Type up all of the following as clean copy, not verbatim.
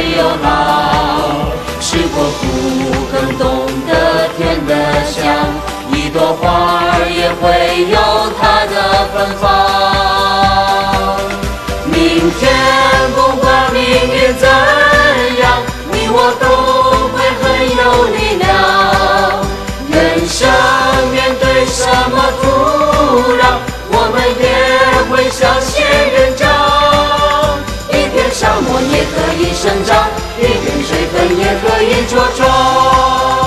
会有好，是果不更懂得甜的香，一朵花儿也会有它的芬芳。明天不管命运怎样，你我都会很有力量。人生面对什么土壤，我们也会像仙人掌。一片沙漠也可以生长，一片水分也可以茁壮。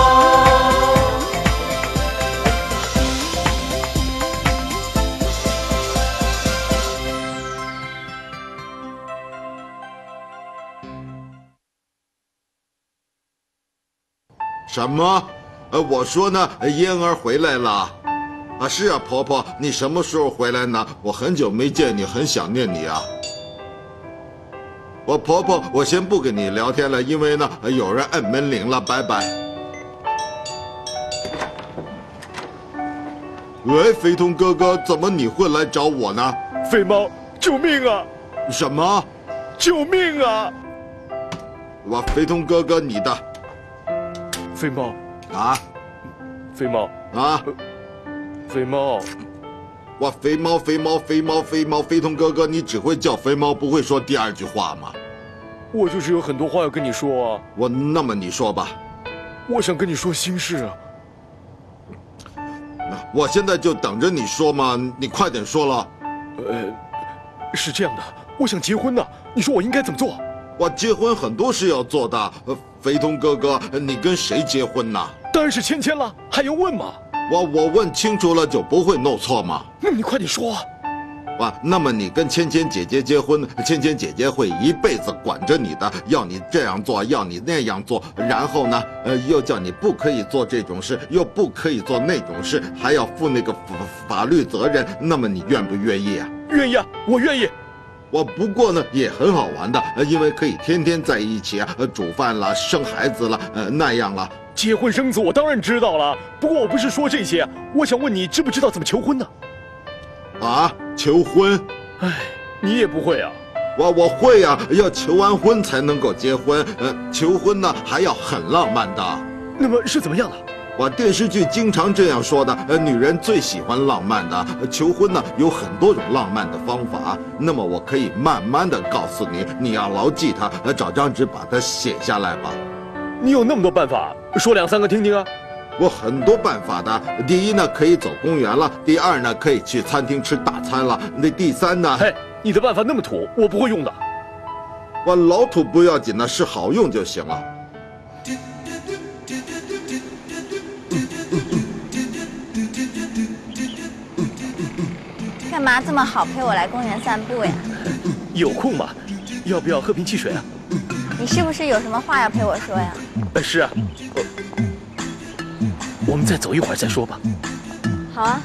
什么？我说呢，燕儿回来了。啊，是啊，婆婆，你什么时候回来呢？我很久没见你，很想念你啊。我婆婆，我先不跟你聊天了，因为呢，有人按门铃了，拜拜。喂，飞通哥哥，怎么你会来找我呢？ 飞猫，救命啊！ 什么？ 救命啊！ 我飞通哥哥，你的。 飞猫啊， 飞猫啊， 飞猫， 哇，飞猫，飞猫，飞猫，飞猫，飞通哥哥，你只会叫飞猫，不会说第二句话吗？ 我就是有很多话要跟你说啊。 那么你说吧。 我想跟你说心事啊。 我现在就等着你说嘛，你快点说了。 是这样的，我想结婚呢，你说我应该怎么做？ 我结婚很多事要做的，飞通哥哥，你跟谁结婚呢？ 当然是芊芊了，还用问吗？ 我问清楚了就不会弄错吗？ 那么你快点说啊！ 哇，那么你跟芊芊姐姐结婚，芊芊姐姐会一辈子管着你的，要你这样做，要你那样做，然后呢，又叫你不可以做这种事，又不可以做那种事，还要负那个法律责任。那么你愿不愿意啊？ 愿意啊，我愿意。 我不过呢也很好玩的，因为可以天天在一起啊，煮饭了，生孩子了，那样了。 结婚生子我当然知道了，不过我不是说这些，我想问你知不知道怎么求婚呢？ 啊，求婚？ 哎，你也不会啊？ 我会啊，要求完婚才能够结婚。求婚呢还要很浪漫的。 那么是怎么样的？ 我电视剧经常这样说的，女人最喜欢浪漫的，求婚呢有很多种浪漫的方法。那么我可以慢慢的告诉你，你要牢记它，找张纸把它写下来吧。 你有那么多办法，说两三个听听啊。 我很多办法的。第一呢，可以走公园了；第二呢，可以去餐厅吃大餐了；那第三呢， 嘿，你的办法那么土，我不会用的。 我老土不要紧的，是好用就行了。 干嘛这么好陪我来公园散步呀？ 有空嘛？要不要喝瓶汽水啊？ 你是不是有什么话要陪我说呀？ 是啊。我们再走一会儿再说吧。 好啊。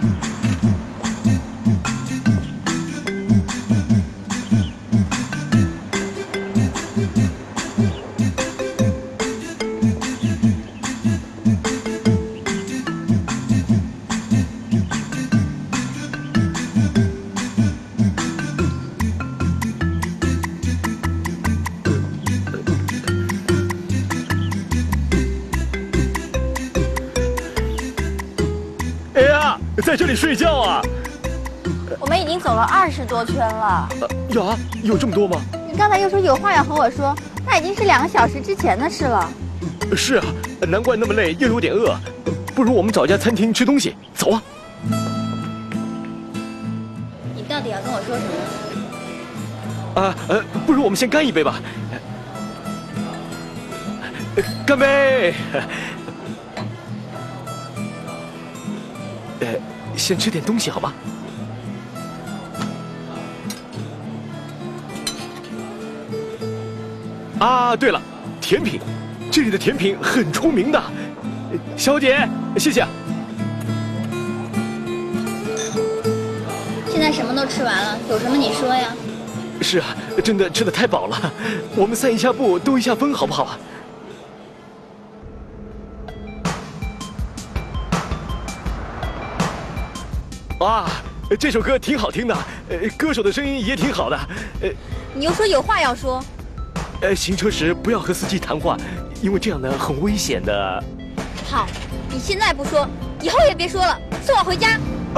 在这里睡觉啊？ 我们已经走了20多圈了。 有啊，有这么多吗？ 你刚才又说有话要和我说，那已经是2个小时之前的事了。 是啊，难怪那么累，又有点饿。不如我们找家餐厅吃东西，走啊！ 你到底要跟我说什么？ 啊，不如我们先干一杯吧。干杯！先吃点东西好吗？啊，对了，甜品，这里的甜品很出名的。小姐，谢谢。 现在什么都吃完了，有什么你说呀？ 是啊，真的吃得太饱了。我们散一下步，兜一下风，好不好啊？啊，这首歌挺好听的，歌手的声音也挺好的。 你又说有话要说。 行车时不要和司机谈话，因为这样呢很危险的。 好，你现在不说，以后也别说了，送我回家。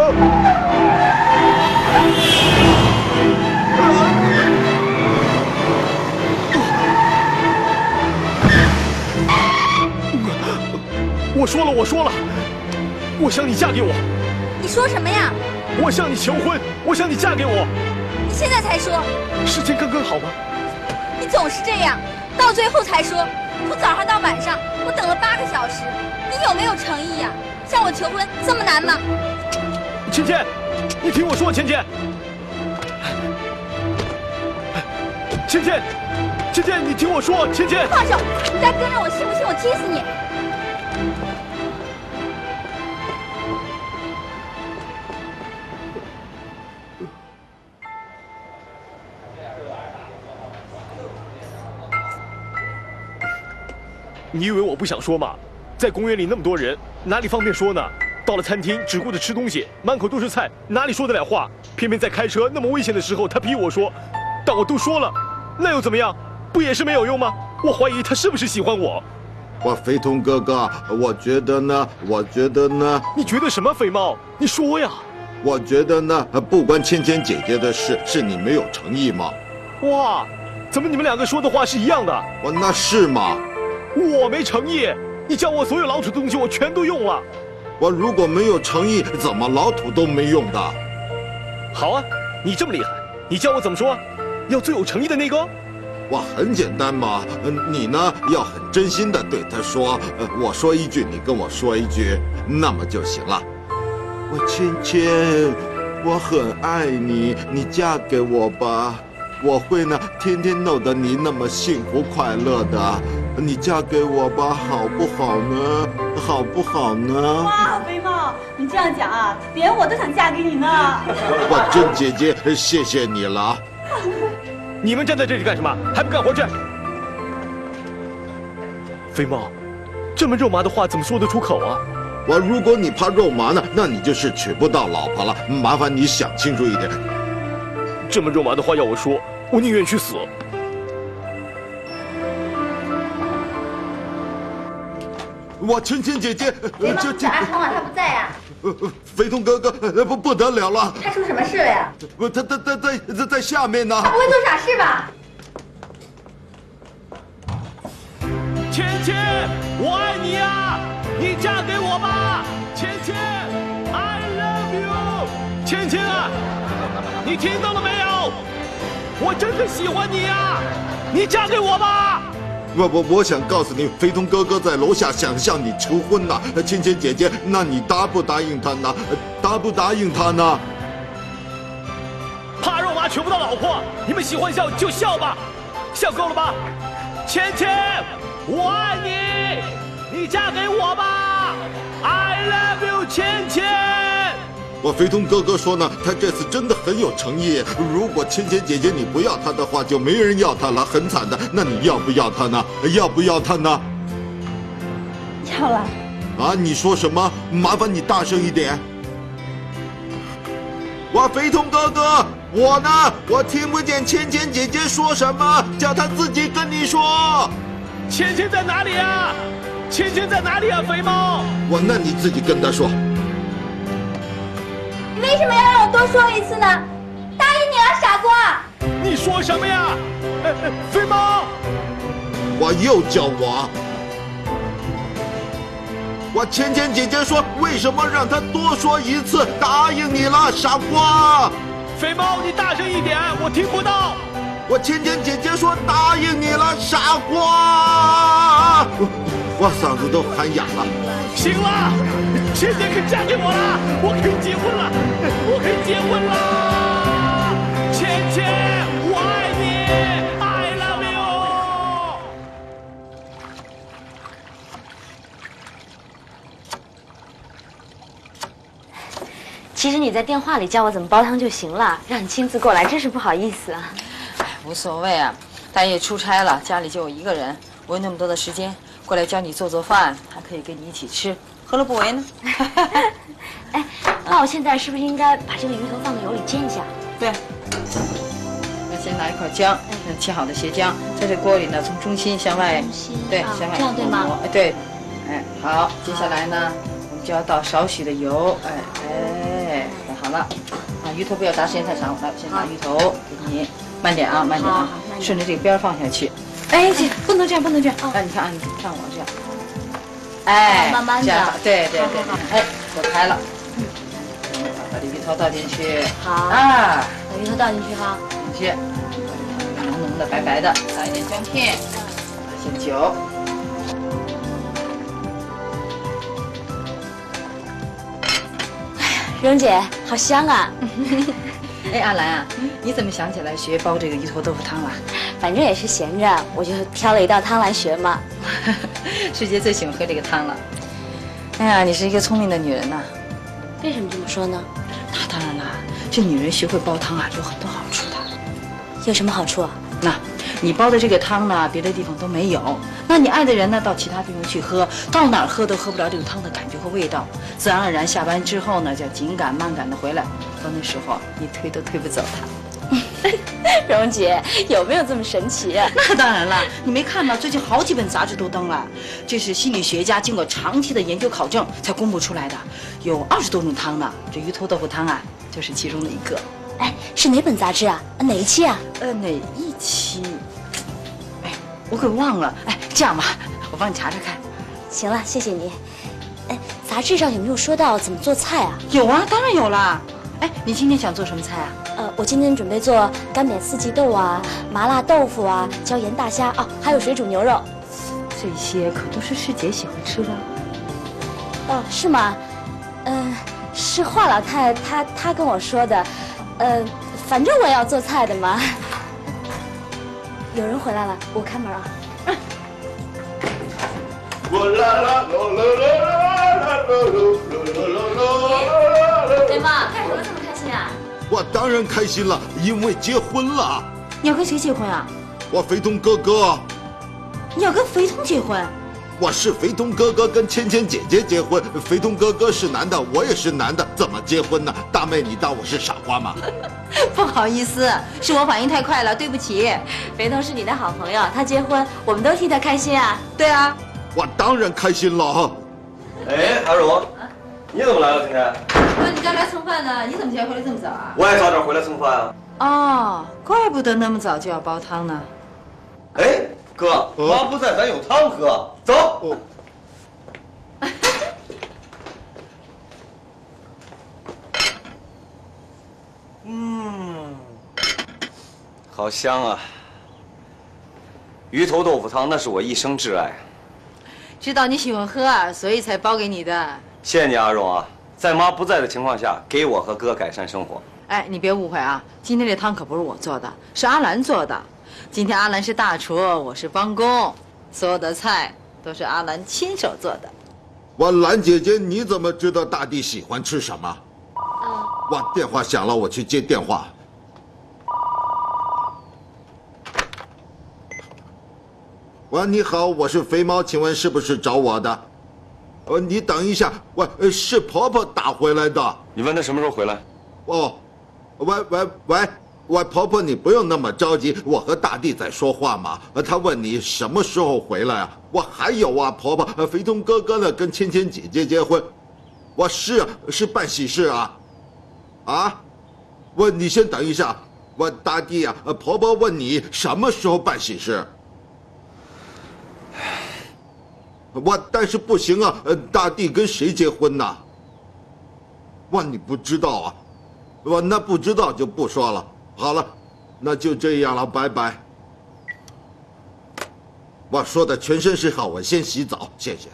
我说了，我想你嫁给我。 你说什么呀？ 我向你求婚，我想你嫁给我。 你现在才说， 时间刚刚好吗？ 你总是这样，到最后才说。从早上到晚上，我等了8个小时，你有没有诚意呀？向我求婚这么难吗？ 芊芊，你听我说，芊芊，你听我说，芊芊， 放手！你再跟着我，信不信我踢死你？ 你以为我不想说吗？在公园里那么多人，哪里方便说呢？到了餐厅，只顾着吃东西，满口都是菜，哪里说得了话？偏偏在开车那么危险的时候，他逼我说，但我都说了，那又怎么样？不也是没有用吗？我怀疑他是不是喜欢我？ 飞通哥哥，我觉得呢， 你觉得什么？肥猫，你说呀！ 我觉得呢，不关芊芊姐姐的事，是你没有诚意嘛。 哇，怎么你们两个说的话是一样的？ 那是吗？ 我没诚意，你叫我所有老土的东西我全都用了。 我如果没有诚意，怎么老土都没用的？ 好啊，你这么厉害，你教我怎么说？要最有诚意的那个。 我很简单嘛，你呢要很真心的对他说，我说一句，你跟我说一句，那么就行了。我芊芊，我很爱你，你嫁给我吧。我会呢，天天弄得你那么幸福快乐的，你嫁给我吧，好不好呢？好不好呢？ 哇，飞猫，你这样讲啊，连我都想嫁给你呢。 我真姐姐，谢谢你了。 你们站在这里干什么？还不干活去！飞猫，这么肉麻的话怎么说得出口啊？ 如果你怕肉麻呢，那你就是娶不到老婆了。麻烦你想清楚一点。 这么肉麻的话要我说，我宁愿去死。 我芊芊姐姐， 这阿通啊，他不在啊。 飞通哥哥，不得了了！ 他出什么事了呀？ 他在下面呢。 他不会做傻事吧？ 芊芊，我爱你呀，你嫁给我吧，芊芊 ，I love you， 芊芊啊，你听到了没有？我真的喜欢你呀，你嫁给我吧。 我想告诉你，飞通哥哥在楼下想向你求婚呢。芊芊姐姐，那你答不答应他呢？答不答应他呢？ 怕肉麻娶不到老婆，你们喜欢笑就笑吧，笑够了吧？芊芊，我爱你，你嫁给我吧 ，I love you， 芊芊。 我飞通哥哥说呢，他这次真的很有诚意。如果芊芊姐姐你不要他的话，就没人要他了，很惨的。那你要不要他呢？要不要他呢？ 要了。 啊，你说什么？麻烦你大声一点。飞通哥哥，我呢？我听不见芊芊姐姐说什么，叫她自己跟你说。 芊芊在哪里啊？芊芊在哪里啊？肥猫。 那你自己跟她说。 你为什么要让我多说一次呢？答应你了，傻瓜！ 你说什么呀？飞猫！ 我又叫我芊芊姐姐说，为什么让她多说一次？答应你了，傻瓜！ 肥猫，你大声一点，我听不到。 我芊芊姐姐说答应你了，傻瓜！我嗓子都喊哑了。 行了，芊芊可以嫁给我了，我可以结婚了，我可以结婚了。芊芊，我爱你 ，I love you。 其实你在电话里教我怎么煲汤就行了，让你亲自过来真是不好意思啊。 无所谓啊，大爷出差了，家里就我一个人，我有那么多的时间过来教你做饭，还可以跟你一起吃，何乐不为呢？ 哎，那我现在是不是应该把这个鱼头放到油里煎一下？ 对，没先拿一块姜，切好的斜姜，在这锅里呢，从中心向外，对，向外这样对吗？ 对，哎，好，接下来呢，我们就要倒少许的油，哎，好了，啊，鱼头不要炸时间太长，来，先拿鱼头给你，慢点啊，慢点啊，顺着这个边放下去，哎，这不能这样，不能这样，哎，你看啊，你看我这样，哎， 慢慢的， 对，哎，火开了。把这鱼头倒进去， 好啊， 把鱼头倒进去哈， 进去，浓浓的、白白的，撒一点姜片，先酒。 哎呀，蓉姐，好香啊！ 哎，阿兰啊，你怎么想起来学煲这个鱼头豆腐汤了？ 反正也是闲着，我就挑了一道汤来学嘛。 师姐最喜欢喝这个汤了。哎呀，你是一个聪明的女人呐。 为什么这么说呢？ 那当然啦，这女人学会煲汤啊，有很多好处的。 有什么好处啊？ 那，你煲的这个汤呢，别的地方都没有。那你爱的人呢，到其他地方去喝，到哪儿喝都喝不着这个汤的感觉和味道。自然而然，下班之后呢，就要紧赶慢赶的回来。到那时候，你推都推不走他。 蓉姐，有没有这么神奇啊？ 那当然了，你没看吗？最近好几本杂志都登了，这是心理学家经过长期的研究考证才公布出来的，有20多种汤呢。这鱼头豆腐汤啊，就是其中的一个。 哎，是哪本杂志啊？哪一期啊？ 哪一期？哎，我给忘了。哎，这样吧，我帮你查查看。 行了，谢谢你。哎，杂志上有没有说到怎么做菜啊？ 有啊，当然有啦。哎，你今天想做什么菜啊？ 我今天准备做干煸四季豆啊，麻辣豆腐啊，椒盐大虾哦，还有水煮牛肉。 这些可都是师姐喜欢吃的。 哦，是吗？是华老太她跟我说的。反正我要做菜的嘛。有人回来了，我开门啊。对妈，干什么这么开心啊？ 我当然开心了，因为结婚了。 你要跟谁结婚啊？ 我肥童哥哥。 你要跟肥童结婚？ 我是肥童哥哥跟芊芊姐姐结婚，肥童哥哥是男的，我也是男的，怎么结婚呢？大妹，你当我是傻瓜吗？ 不好意思，是我反应太快了，对不起。 肥童是你的好朋友，他结婚，我们都替他开心啊。 对啊， 我当然开心了。 哎，阿荣，你怎么来了？今天？ 我你家来蹭饭呢，你怎么今天回来这么早啊？ 我也早点回来蹭饭啊。 哦，怪不得那么早就要煲汤呢。 哎，哥，妈不在，咱有汤喝，走。好香啊！鱼头豆腐汤那是我一生挚爱。 知道你喜欢喝啊，所以才煲给你的。 谢谢你，阿荣啊，在妈不在的情况下，给我和哥改善生活。 哎，你别误会啊，今天这汤可不是我做的，是阿兰做的。今天阿兰是大厨，我是帮工，所有的菜都是阿兰亲手做的。 我兰姐姐，你怎么知道大弟喜欢吃什么？哇，电话响了，我去接电话。喂，你好，我是肥猫，请问是不是找我的？你等一下，是婆婆打回来的。 你问她什么时候回来？ 哦，喂，婆婆，你不用那么着急，我和大弟在说话嘛。他问你什么时候回来啊？我还有啊，婆婆，肥童哥哥呢跟芊芊姐姐结婚，我是办喜事啊，啊，你先等一下，我大弟啊，婆婆问你什么时候办喜事？但是不行啊，大弟跟谁结婚呢？你不知道啊？那不知道就不说了。好了，那就这样了，拜拜。我说的全身是汗，我先洗澡，谢谢。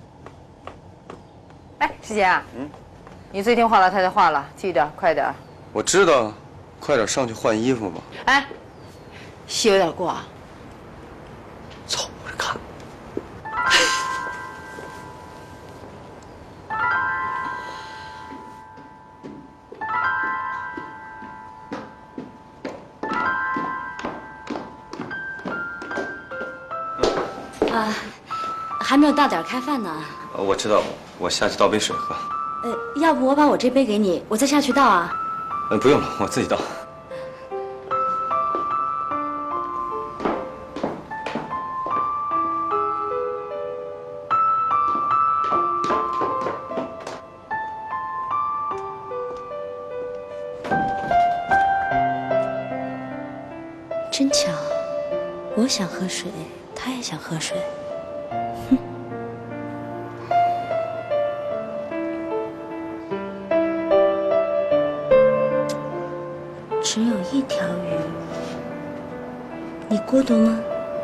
哎，师姐啊，你最听华老太太话了，记着快点。 我知道，快点上去换衣服吧。 哎，戏有点过啊。 走，我这看。 还没有到点开饭呢。 我知道，我下去倒杯水喝。 要不我把我这杯给你，我再下去倒啊。 不用了，我自己倒。 真巧，我想喝水，他也想喝水。哼。只有一条鱼，你孤独吗？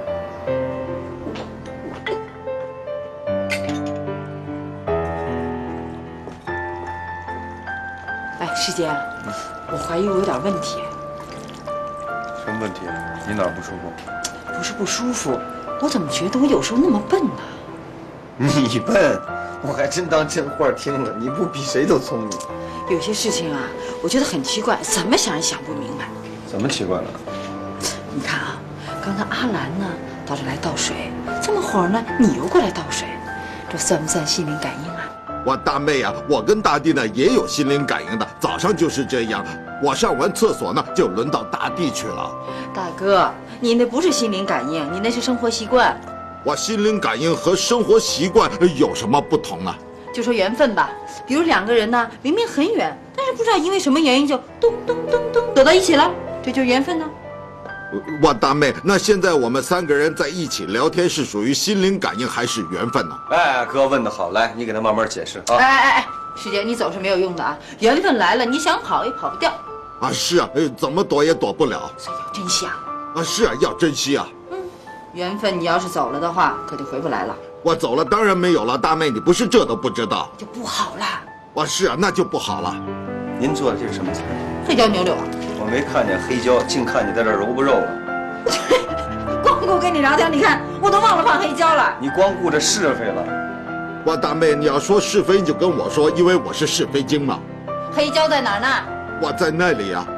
哎，师姐，我怀疑我有点问题。 什么问题？你哪儿不舒服？ 不是不舒服，我怎么觉得我有时候那么笨呢？ 你笨，我还真当真话听了。你不比谁都聪明。 有些事情啊，我觉得很奇怪，怎么想也想不明白。 怎么奇怪了？ 你看啊，刚才阿兰呢到这来倒水，这么会儿呢你又过来倒水，这算不算心灵感应啊？ 我大妹啊，我跟大弟呢也有心灵感应的，早上就是这样。我上完厕所呢，就轮到大弟去了。 大哥，你那不是心灵感应，你那是生活习惯。 我心灵感应和生活习惯有什么不同呢？ 就说缘分吧，比如两个人呢明明很远，但是不知道因为什么原因就咚咚咚咚走到一起了，这就是缘分呢。 我大妹，那现在我们3个人在一起聊天是属于心灵感应还是缘分呢？ 哎，哥问得好，来，你给他慢慢解释啊。 哎，师姐，你走是没有用的啊，缘分来了，你想跑也跑不掉。 啊，是啊，怎么躲也躲不了。 所以要珍惜啊。 啊，是啊，要珍惜啊。 缘分你要是走了的话，可就回不来了。 我走了，当然没有了。大妹，你不是这都不知道， 就不好了。 啊，是啊，那就不好了。 您做的这是什么菜？ 黑椒牛柳啊。 我没看见黑椒，净看见在这揉不肉了。 光顾跟你聊天，你看我都忘了放黑椒了。 你光顾着是非了。 我大妹，你要说是非你就跟我说，因为我是是非精嘛。 黑椒在哪儿呢？ 我在那里啊。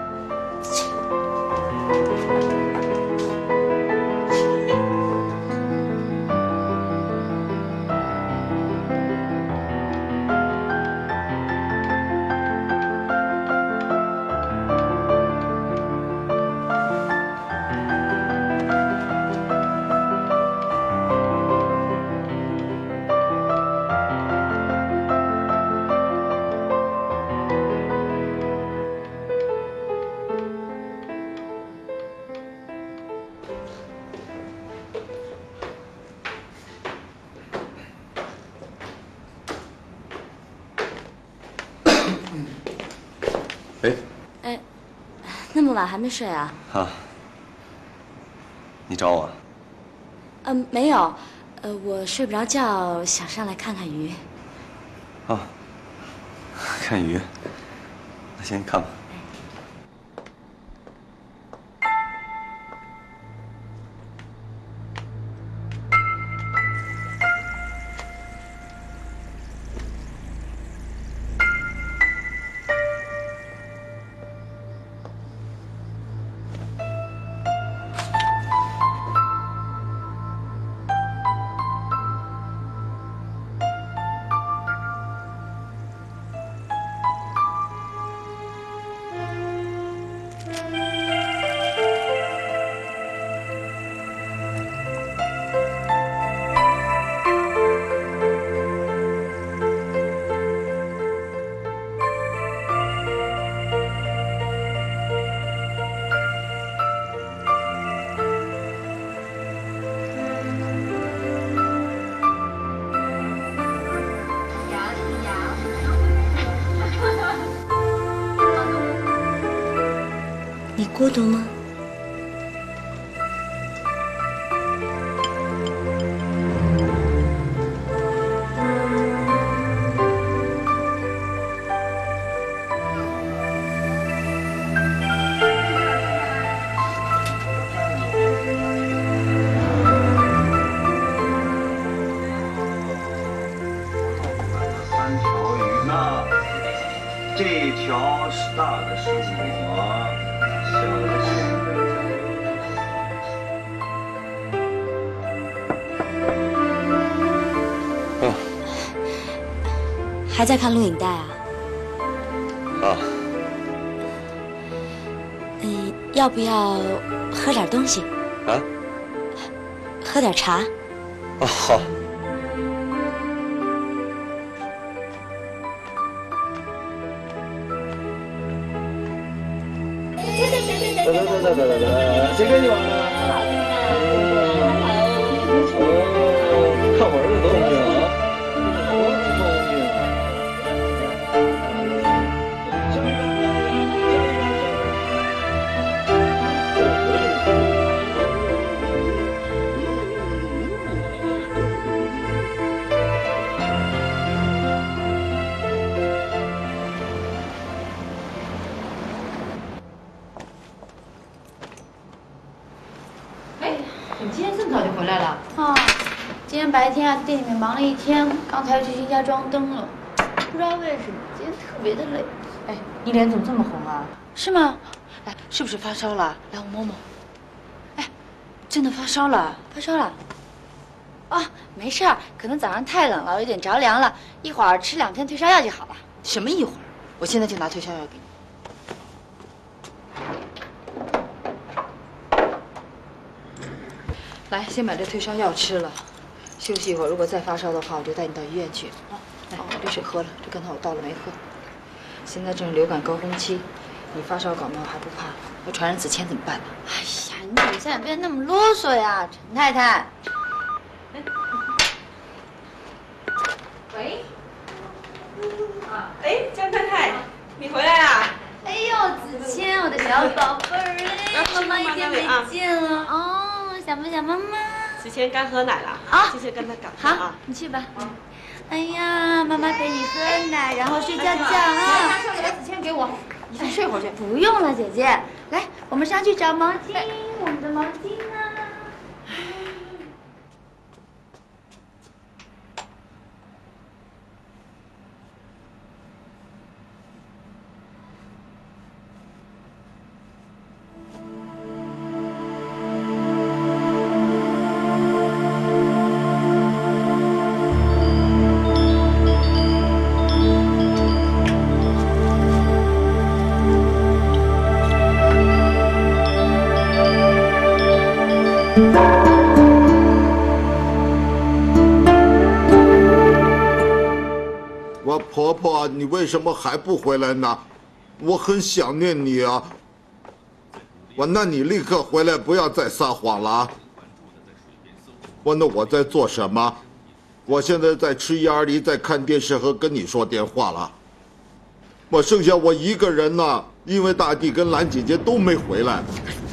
哎，那么晚还没睡啊？ 啊，你找我？ 没有，我睡不着觉，想上来看看鱼。 啊，看鱼。那行，你看吧。 你孤独吗？ 3条鱼呢？这条是大的是我，小的现在还在看录影带啊？ 啊。 要不要喝点东西？ 啊？ 喝点茶？ 哦，好。 谁跟你玩的？看我儿子多聪明啊！多聪明！ 哎，你今天这么早就回来了？啊，今天白天啊，店里面忙了一天，刚才去新家装灯了，不知道为什么今天特别的累。哎，你脸怎么这么红啊？是吗？来，是不是发烧了？来，我摸摸。哎，真的发烧了？发烧了？啊，没事儿，可能早上太冷了，有点着凉了，一会儿吃2天退烧药就好了。什么一会儿？我现在就拿退烧药给你。来，先把这退烧药吃了，休息一会儿。如果再发烧的话，我就带你到医院去啊。来，把水喝了，这刚才我倒了没喝。现在正是流感高峰期，你发烧感冒还不怕，要传染子谦怎么办呢？哎呀，你怎么现在变那么啰嗦呀，陈太太？喂？ 啊，哎，江太太，你回来啦？ 哎呦，子谦，我的小宝贝儿哎，妈妈一天没见了哦。想不想妈妈？ 之前刚喝奶了啊， 谢谢跟他赶快好，你去吧。哎呀，妈妈陪你喝奶，然后睡觉觉啊。 拿上来，把子谦给我，你先睡会儿去。 不用了，姐姐，来，我们上去找毛巾，我们的毛巾呢？ 婆婆，你为什么还不回来呢？我很想念你啊！那你立刻回来，不要再撒谎了啊！那我在做什么？我现在在吃鸭梨，在看电视和跟你说电话了。剩下我一个人呢，因为大弟跟兰姐姐都没回来。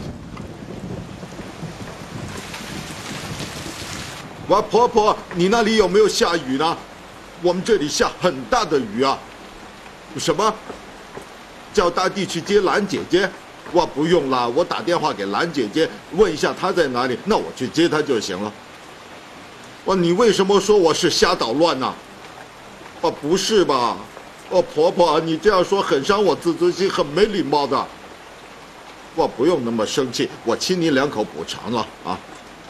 婆婆，你那里有没有下雨呢？我们这里下很大的雨啊！什么？叫大弟去接兰姐姐？不用了，我打电话给兰姐姐，问一下她在哪里，那我去接她就行了。你为什么说我是瞎捣乱呢？不是吧？婆婆，你这样说很伤我自尊心，很没礼貌的。不用那么生气，我亲你2口补偿了啊。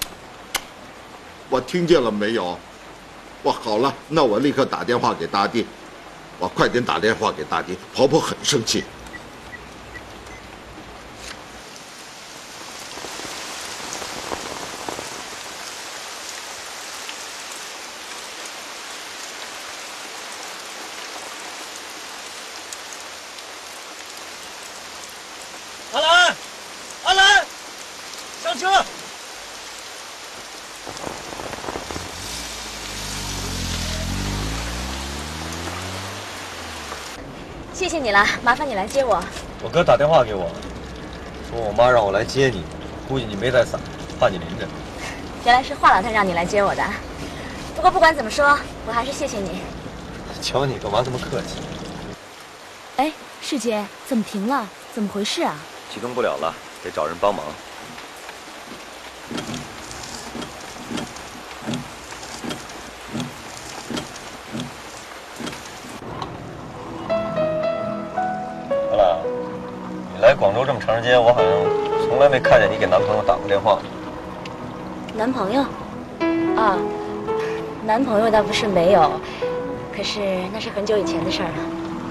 我听见了没有？好了，那我立刻打电话给大弟。快点打电话给大弟，婆婆很生气。 阿兰，阿兰，上车！ 谢谢你了，麻烦你来接我。 我哥打电话给我，说我妈让我来接你，估计你没带伞，怕你淋着。 原来是华老太让你来接我的。不过不管怎么说，我还是谢谢你。 瞧你干嘛这么客气？ 哎，世杰，怎么停了？怎么回事啊？ 启动不了了，得找人帮忙。阿兰，你来广州这么长时间，我好像从来没看见你给男朋友打过电话。 男朋友？啊，男朋友倒不是没有，可是那是很久以前的事儿了。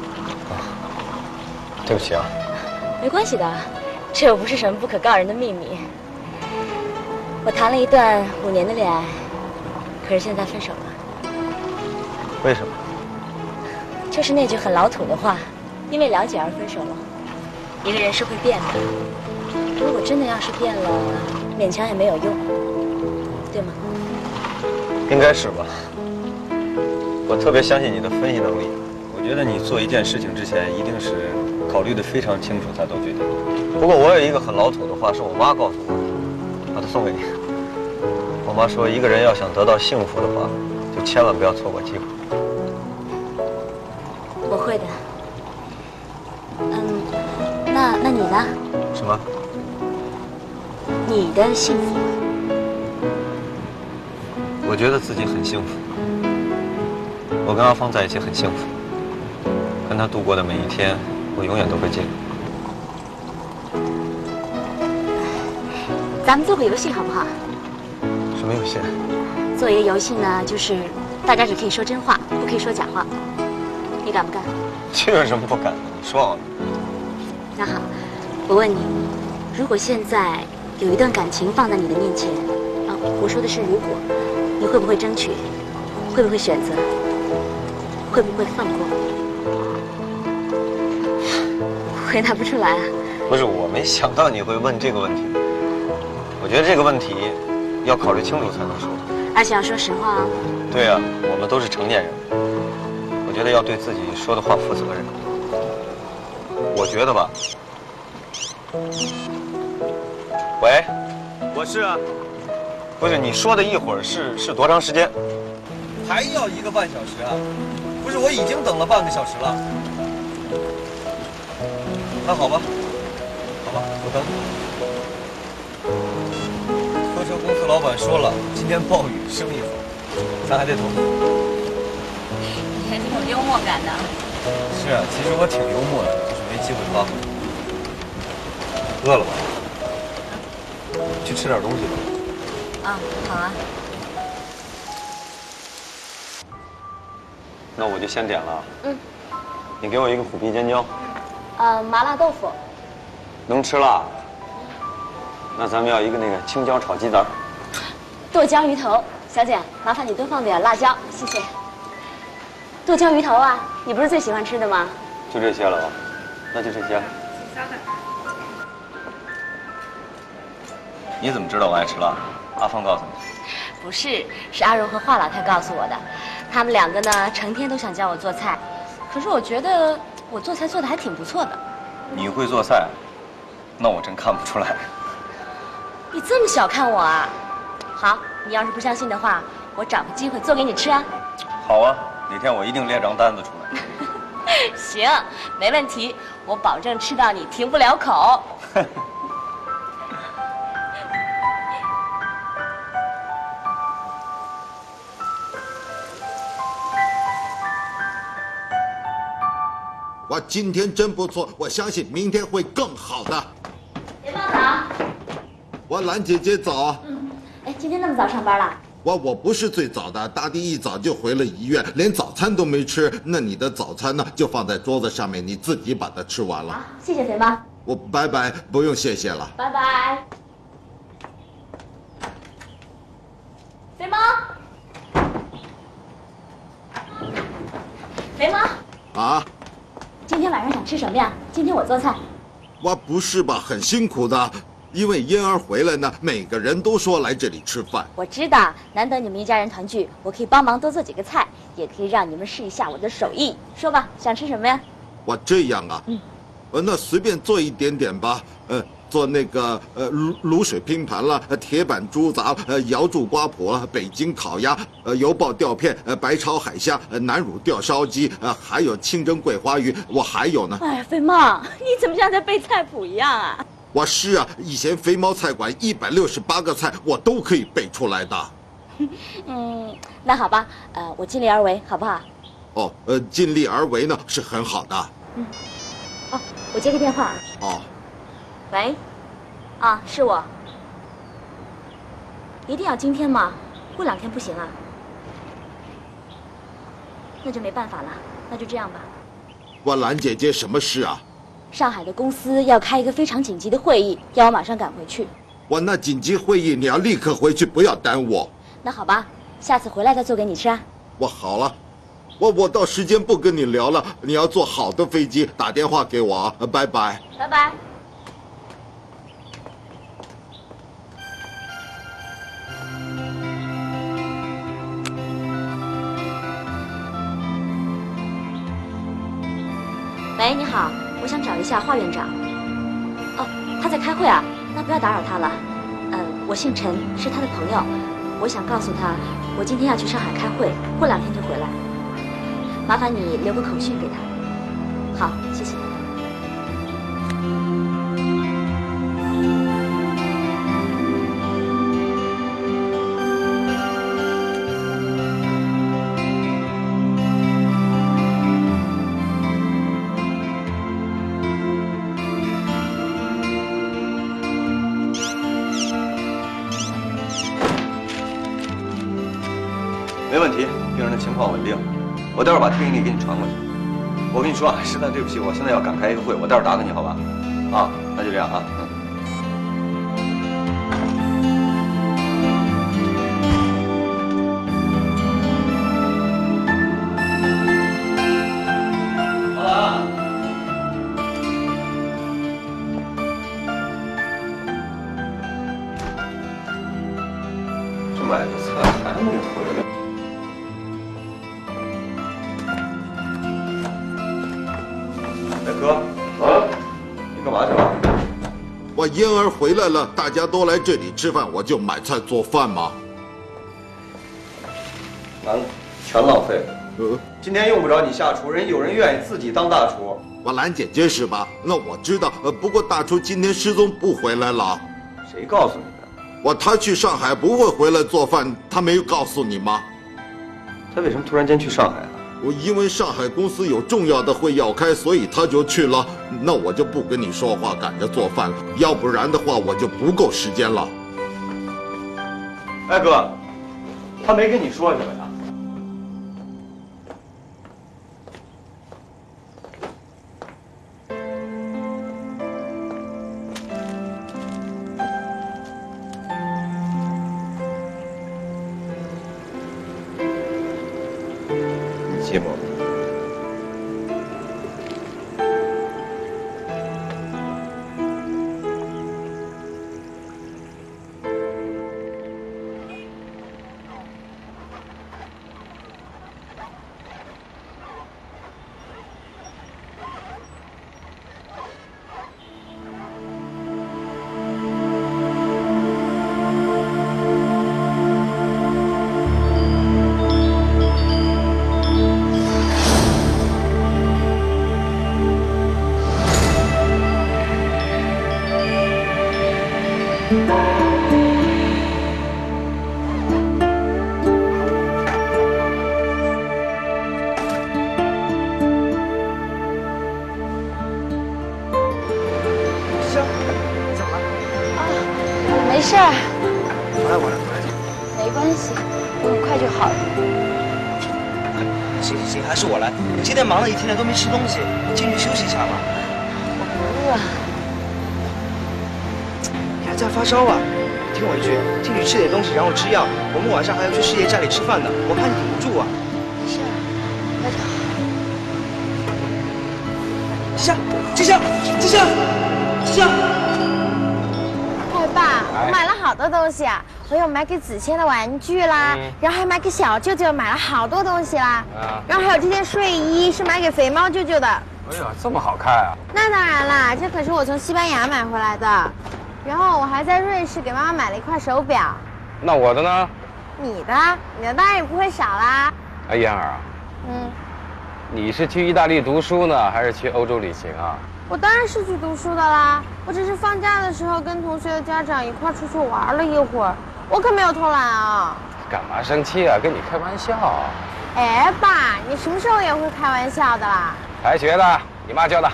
对不起啊。 没关系的，这又不是什么不可告人的秘密。我谈了一段5年的恋爱，可是现在分手了。 为什么？ 就是那句很老土的话，因为了解而分手了。一个人是会变的。 如果真的要是变了，勉强也没有用，对吗？ 应该是吧。我特别相信你的分析能力。我觉得你做一件事情之前，一定是考虑得非常清楚才做决定。不过我有一个很老土的话，是我妈告诉我的，把它送给你。我妈说，一个人要想得到幸福的话，就千万不要错过机会。 我会的。那你呢？ 什么？ 你的幸福？ 我觉得自己很幸福。我跟阿芳在一起很幸福，跟他度过的每一天，我永远都会记得。 咱们做个游戏好不好？ 什么游戏？ 做一个游戏呢，就是大家只可以说真话，不可以说假话。你敢不敢？ 这有什么不敢的？你说好了。 那好，我问你，如果现在有一段感情放在你的面前，啊，我说的是如果，你会不会争取？会不会选择？会不会放过？回答不出来啊。 不是，我没想到你会问这个问题。我觉得这个问题要考虑清楚才能说。 而且要说实话啊。 对啊，我们都是成年人，我觉得要对自己说的话负责任。我觉得吧。喂，我是啊。不是，你说的一会儿是多长时间？还要1个半小时啊？不是，我已经等了半个小时了。那好吧，好吧，我等你。拖车公司老板说了，今天暴雨，生意好，咱还得等。 你还挺有幽默感的。 是啊，其实我挺幽默的，就是没机会发挥。饿了吧？去吃点东西吧。 啊，好啊。 那我就先点了。嗯。你给我一个虎皮尖椒。 麻辣豆腐。 能吃辣？那咱们要一个那个青椒炒鸡蛋。 剁椒鱼头，小姐，麻烦你多放点辣椒，谢谢。剁椒鱼头啊，你不是最喜欢吃的吗？ 就这些了吧？那就这些。你怎么知道我爱吃辣？阿芳告诉你。 不是，是阿荣和华老太告诉我的。他们2个呢，成天都想教我做菜，可是我觉得我做菜做的还挺不错的。 你会做菜？那我真看不出来。 你这么小看我啊？好，你要是不相信的话，我找个机会做给你吃啊。 好啊，哪天我一定列张单子出来。 行，没问题，我保证吃到你停不了口。 哇，今天真不错，我相信明天会更好的。 别帮早。 我兰姐姐早。 哎，今天那么早上班了？ 我不是最早的，大弟一早就回了医院，连早餐都没吃。那你的早餐呢，就放在桌子上面，你自己把它吃完了。 好，谢谢肥妈。 我拜拜，不用谢谢了。 拜拜。肥妈。肥妈。 啊？ 今天晚上想吃什么呀？今天我做菜。 哇，不是吧，很辛苦的。因为嫣儿回来呢，每个人都说来这里吃饭。 我知道，难得你们一家人团聚，我可以帮忙多做几个菜，也可以让你们试一下我的手艺。说吧，想吃什么呀？ 哇，这样啊。那随便做一点点吧。做那个卤水拼盘了，铁板猪杂，瑶柱瓜脯，北京烤鸭，油爆吊片，白炒海虾，南乳吊烧鸡，还有清蒸桂花鱼。我还有呢。 哎呀，飞猫，你怎么像在背菜谱一样啊？ 我是啊，以前肥猫菜馆168个菜我都可以背出来的。 那好吧，我尽力而为，好不好？ 哦，尽力而为呢是很好的。 哦，我接个电话。 哦。 喂，啊，是我。一定要今天吗？过2天不行啊？那就没办法了，那就这样吧。 哇，兰姐姐，什么事啊？ 上海的公司要开一个非常紧急的会议，要我马上赶回去。 哇，那紧急会议你要立刻回去，不要耽误。 那好吧，下次回来再做给你吃啊。 哇，好了，我到时间不跟你聊了，你要坐好的飞机，打电话给我啊，拜拜。 拜拜。 喂，你好，我想找一下华院长。哦，他在开会啊，那不要打扰他了。我姓陈，是他的朋友。我想告诉他，我今天要去上海开会，过2天就回来。麻烦你留个口讯给他。好，谢谢。 没问题，病人的情况稳定，我待会儿把听医力给你传过去。我跟你说啊，实在对不起，我现在要赶开一个会，我待会儿打给你，好吧？啊，那就这样啊。好了啊。这买的菜还没回来。哥，啊，你干嘛去了？ 我婴儿回来了，大家都来这里吃饭，我就买菜做饭嘛。 完了，全浪费了。今天用不着你下厨，有人愿意自己当大厨。 我兰姐姐是吧？那我知道。不过大厨今天失踪不回来了。 谁告诉你的？ 他去上海不会回来做饭，他没有告诉你吗？ 他为什么突然间去上海啊？ 因为上海公司有重要的会要开，所以他就去了。那我就不跟你说话，赶着做饭了，要不然的话我就不够时间了。 哎哥，他没跟你说什么呀？寂寞。 没事儿，我来，没关系，我很快就好了。 行，还是我来。我今天忙了一天了，都没吃东西，进去休息一下吧。 我不饿。 你还在发烧啊？听我一句，进去吃点东西，然后吃药。我们晚上还要去事业家里吃饭呢，我怕你顶不住啊。 没事，快就好。 静香。 爸，我买了好多东西啊！我有买给子谦的玩具啦，然后还买给小舅舅买了好多东西啦，然后还有这件睡衣是买给肥猫舅舅的。 哎呀，这么好看啊！ 那当然啦，这可是我从西班牙买回来的。然后我还在瑞士给妈妈买了一块手表。 那我的呢？ 你的当然也不会少啦。 哎，燕儿啊，你是去意大利读书呢，还是去欧洲旅行啊？ 我当然是去读书的啦，我只是放假的时候跟同学的家长一块出去玩了一会儿，我可没有偷懒啊。 干嘛生气啊？跟你开玩笑。 哎，爸，你什么时候也会开玩笑的啦？ 才学的，你妈教的。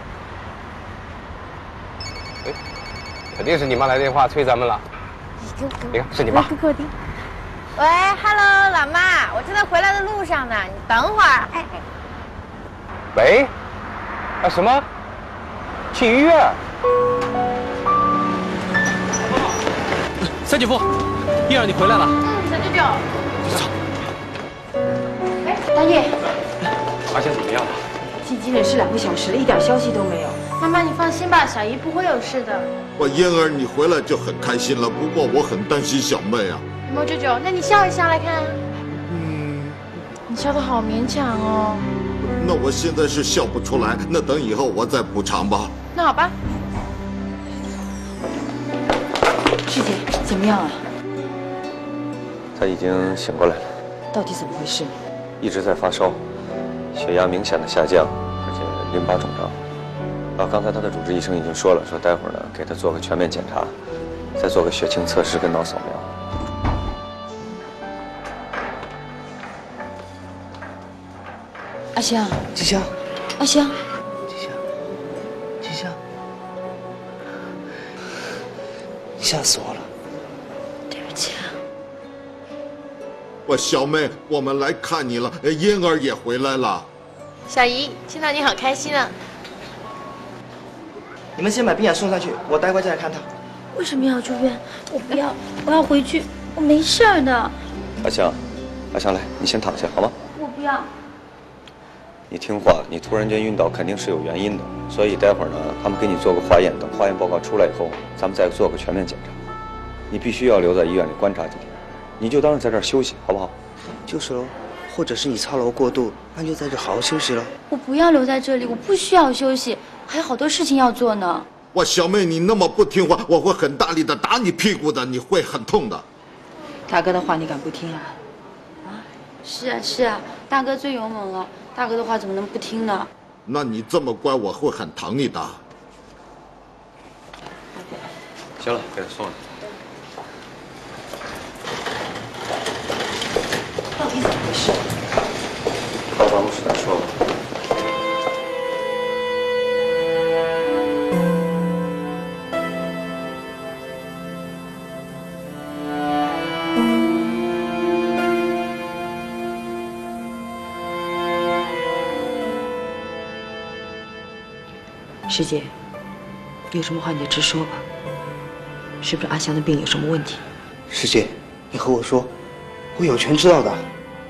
哎，肯定是你妈来电话催咱们了。你看，是你妈。 给我听。喂 ，Hello， 老妈，我正在回来的路上呢，你等会儿。哎。 喂？啊什么？去医院？ 三姐夫，燕儿你回来了。 小舅舅。哎，大爷。 阿仙怎么样了？ 进急诊室2个小时了，一点消息都没有。 妈妈，你放心吧，小姨不会有事的。 燕儿你回来就很开心了，不过我很担心小妹啊。 猫舅舅，那你笑一笑来看。你笑得好勉强哦。 那我现在是笑不出来，那等以后我再补偿吧。 那好吧。 师姐，怎么样啊？ 他已经醒过来了。 到底怎么回事？ 一直在发烧，血压明显的下降，而且淋巴肿胀。刚才他的主治医生已经说了，说待会儿呢给他做个全面检查，再做个血清测试跟脑扫描。 阿香， 吉祥， 阿香， 吉祥，你吓死我了！ 对不起啊。 我小妹，我们来看你了，婴儿也回来了。 小姨，见到你好开心啊！ 你们先把冰雅送上去，我待会再来看他。 为什么要住院？我不要，我要回去，我没事儿的。 阿香，来，你先躺下好吗？ 我不要。 你听话，你突然间晕倒肯定是有原因的，所以待会儿呢，他们给你做个化验，等化验报告出来以后，咱们再做个全面检查。你必须要留在医院里观察几天，你就当是在这儿休息，好不好？ 就是喽，或者是你操劳过度，那就在这好好休息了。 我不要留在这里，我不需要休息，还有好多事情要做呢。 我小妹，你那么不听话，我会很大力的打你屁股的，你会很痛的。 大哥的话你敢不听啊？ 是啊，大哥最勇猛了，大哥的话怎么能不听呢？ 那你这么乖，我会很疼你的。 行了，给他送了。 到底怎么回事？ 到办公室再说吧。 师姐，有什么话你就直说吧。是不是阿香的病有什么问题？ 师姐，你和我说，我有权知道的。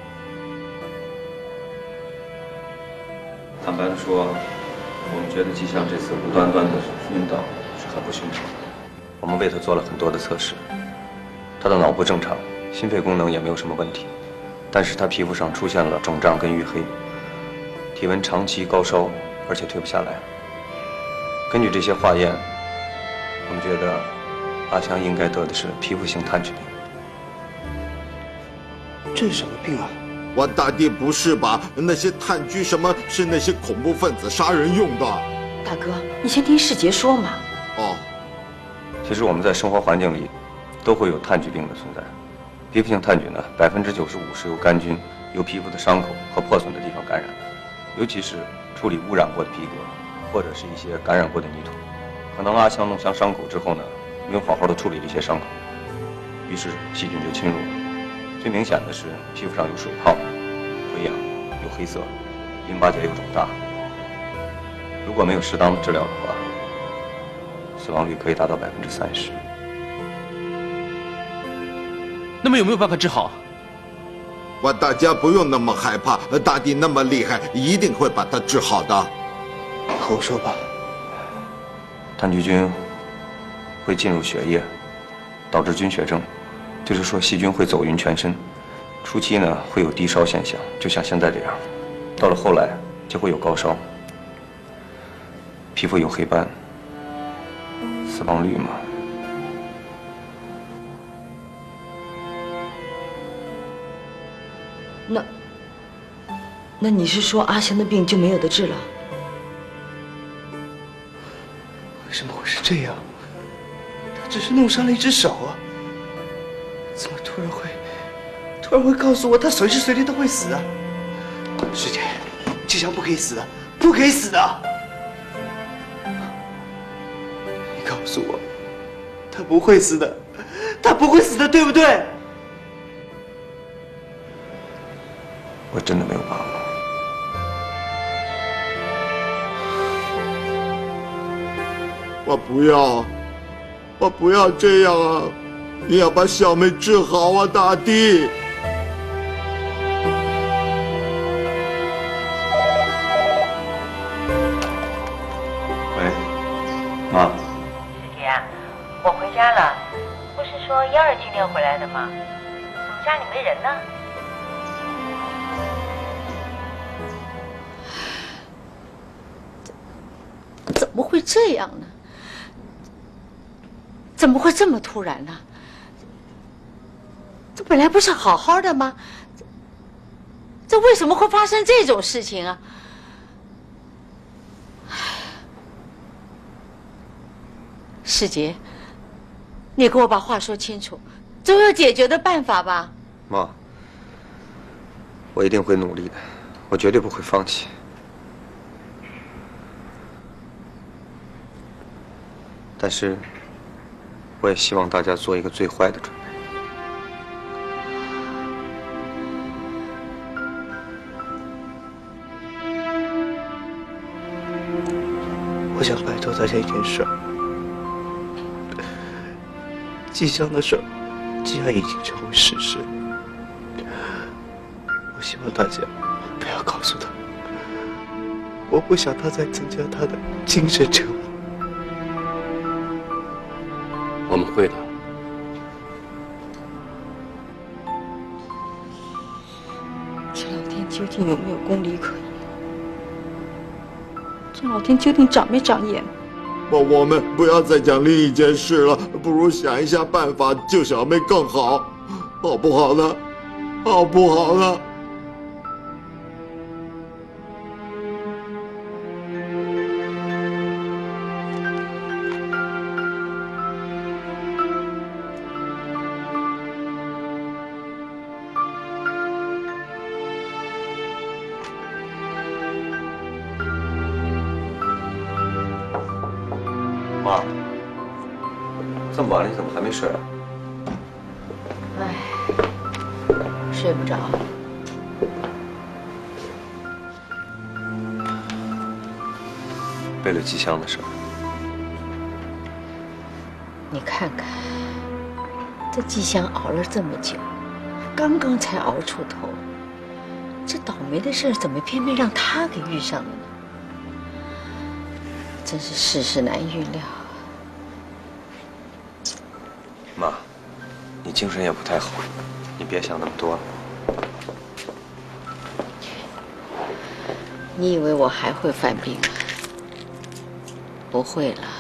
坦白的说，我们觉得吉祥这次无端端的晕倒是很不寻常的。我们为他做了很多的测试，他的脑部正常，心肺功能也没有什么问题，但是他皮肤上出现了肿胀跟淤黑，体温长期高烧，而且退不下来。根据这些化验，我们觉得阿香应该得的是皮肤性炭疽病。 这是什么病啊？ 我大弟，不是吧？那些炭疽什么是那些恐怖分子杀人用的？ 大哥，你先听师姐说嘛。 哦， 其实我们在生活环境里都会有炭疽病的存在。皮肤性炭疽呢，95%是由杆菌由皮肤的伤口和破损的地方感染的，尤其是处理污染过的皮革，或者是一些感染过的泥土。可能阿香弄香伤口之后呢，没有好好的处理这些伤口，于是细菌就侵入了。最明显的是皮肤上有水泡、溃疡、有黑色，淋巴结又肿大。如果没有适当的治疗的话，死亡率可以达到30%。 那么有没有办法治好？ 我大家不用那么害怕，大弟那么厉害，一定会把他治好的。 和我说吧。 炭疽菌会进入血液，导致菌血症，就是说细菌会走匀全身。初期呢会有低烧现象，就像现在这样，到了后来就会有高烧，皮肤有黑斑，死亡率嘛。 那你是说阿香的病就没有得治了？ 为什么会是这样？他只是弄伤了一只手啊，怎么突然会告诉我他随时随地都会死啊？师姐，吉祥不可以死的，不可以死的！你告诉我，他不会死的，他不会死的，对不对？ 我真的没有把握。 我不要这样啊！你要把小妹治好啊，大弟！ 喂，妈。 师姐啊，我回家了，不是说1、2今天回来的吗？怎么家里没人呢？ 么会这样呢？怎么会这么突然呢？这本来不是好好的吗？这为什么会发生这种事情啊？世杰，你给我把话说清楚，总有解决的办法吧？ 妈，我一定会努力的，我绝对不会放弃。但是，我也希望大家做一个最坏的准备。 我想拜托大家一件事儿。季香的事儿，既然已经成为事实，我希望大家不要告诉他。我不想他再增加他的精神折磨。 我们会的。 这老天究竟有没有公理可言？这老天究竟长没长眼？ 我们不要再讲另一件事了，不如想一下办法救小妹更好，好不好呢？好不好呢？ 妈，这么晚了，你怎么还没睡啊？ 唉，睡不着。 为了季香的事儿， 你看看，这季香熬了这么久，刚刚才熬出头，这倒霉的事怎么偏偏让她给遇上了呢？真是世事难预料。 妈，你精神也不太好，你别想那么多了。 你以为我还会犯病啊？不会了。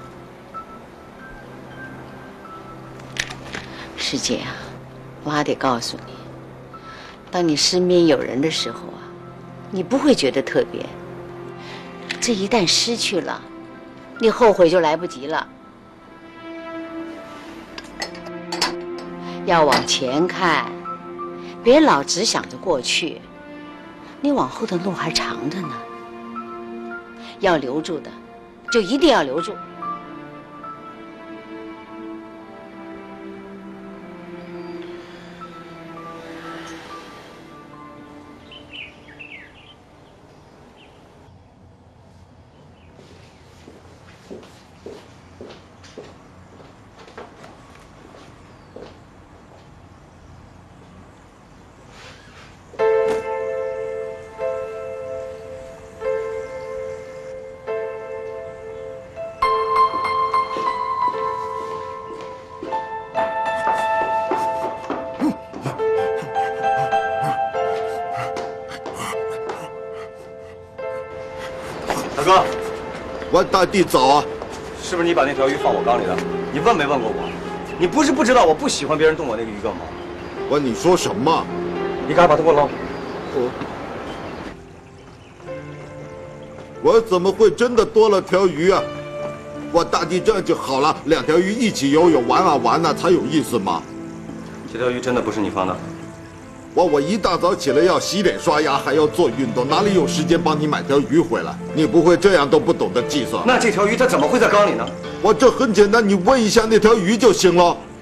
师姐啊，妈得告诉你，当你身边有人的时候啊，你不会觉得特别。这一旦失去了，你后悔就来不及了。要往前看，别老只想着过去，你往后的路还长着呢。要留住的，就一定要留住。 大哥， 我大弟早啊！ 是不是你把那条鱼放我缸里的？你问没问过我？你不是不知道我不喜欢别人动我那个鱼缸吗？ 你说什么？ 你赶快把它给我捞。 我怎么会真的多了条鱼啊？我大弟这样就好了，2条鱼一起游泳玩啊玩啊，才有意思嘛。 这条鱼真的不是你放的？ 我一大早起来要洗脸刷牙，还要做运动，哪里有时间帮你买条鱼回来？你不会这样都不懂得计算？ 那这条鱼它怎么会在缸里呢？ 这很简单，你问一下那条鱼就行了。